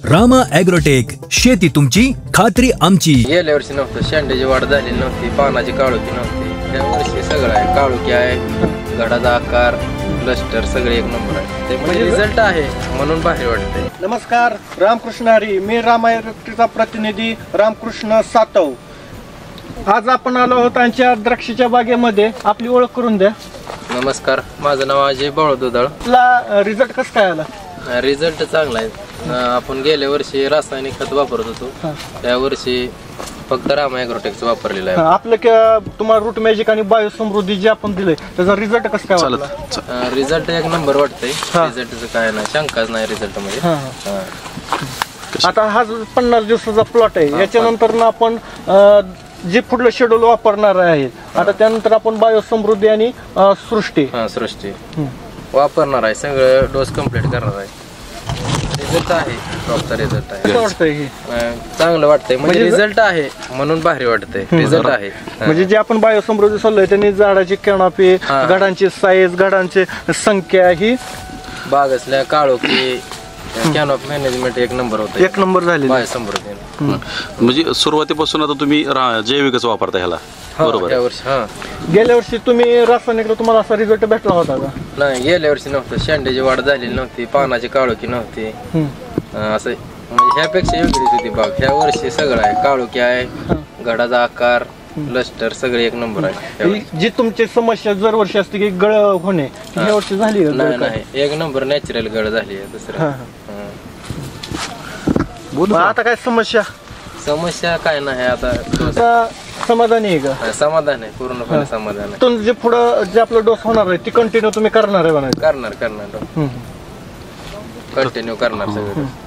Rama agrotech, शेती तुमची खात्री आमची. गेल्या वर्षी नव्हतं, शेंड्याची वाढ झालेली नव्हती, पानाची काळोखी नव्हती. या वर्षी सगळं आहे, काळोखी आहे, घडाचा आकार, क्लस्टर सगळे एक नंबर आहे. ते म्हणजे रिझल्ट आहे म्हणून भारी वाटते. नमस्कार, रामकृष्ण हरी. मी रामा ॲग्रोटेकचा प्रतिनिधी रामकृष्ण सातव. आज आपण आलो आहोत त्यांच्या द्राक्षाच्या बागेमध्ये. आपली ओळख करून द्या. नमस्कार, माझं नाव अजय बाळदुधाळ. आपला रिझल्ट कसं काय आला? रिझल्ट चांगला आहे. आपण गेल्या वर्षी रासायनिक खत वापरत होतो, त्या वर्षी फक्त रामा ॲग्रोटेकचं वापरलेलं आहे. आपलं तुम्हाला रूट मॅजिक आणि बायो समृद्धी जे आपण दिलंय त्याचा रिझल्ट कसं काय वाटला? रिझल्ट एक नंबर वाटतंय. रिझल्टचं काय नाही, शंकाच नाही रिझल्ट मध्ये. आता हा जो 50 दिवसाचा प्लॉट आहे, याच्यानंतर ना आपण जे पुढलं शेड्यूल वापरणार आहे. आता त्यानंतर आपण बायो समृद्धी आणि सृष्टी वापरणार आहे. सगळं डोस कम्प्लीट करणार आहे. रिझल्ट आहे, प्रॉपर रिझल्ट आहे. कसं वाटतंय हे? चांगलं वाटतंय, म्हणजे रिझल्ट आहे म्हणून भारी वाटतंय. रिझल्ट आहे म्हणजे जे आपण बायो समृद्धी सोडलंय त्यांनी झाडाची कॅनॉपी, घडांची साईज, घडांची संख्या ही बाग असल्या काळोखी कॅनॉपी मॅनेजमेंट एक नंबर होतं. एक नंबर झाली बायो समृद्धी. म्हणजे सुरुवातीपासून आता तुम्ही जैविकच वापरता ह्याला, बरोबर? गेल्या वर्षी तुम्ही रासायनिकला तुम्हाला असा रिझल्ट भेटला होता का? नाही, गेल्या वर्षी नव्हतं, शेंड्याची वाढ झालेली नव्हती, पानाची काळोखी नव्हती. असं म्हणजे ह्यापेक्षा वेगळीच होती बाग. ह्या वर्षी सगळं आहे, काळोखी आहे, घडाचा आकार, क्लस्टर सगळे एक नंबर आहे. जी तुमची समस्या दरवर्षी असते की गळ होणे, ह्या वर्षी झाली? नाही, एक नंबर नॅचरल गळ झाली आहे. दुसरं आता काय समस्या काय नाही. आता समाधानी आहे का? समाधान आहे, पूर्णपणे समाधान आहे. तुम जे पुढं जे आपलं डोस होणार आहे ती कंटिन्यू तुम्ही करणार आहे? करणार कंटिन्यू करणार सगळं.